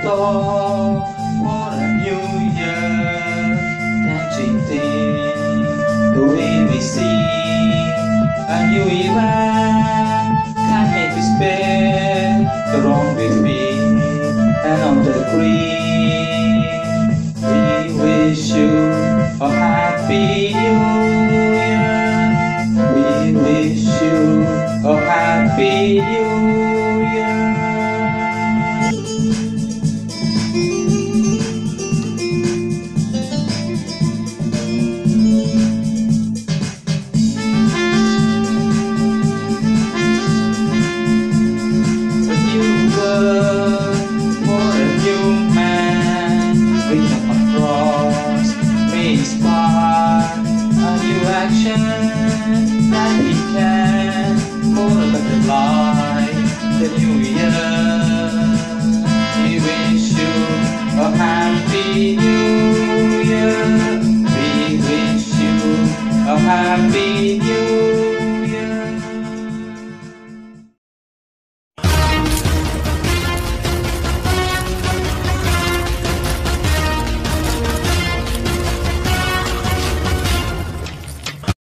door for a new year. Catching things the way we see a new event can make me spend the wrong with me. And on the green we wish you a happy new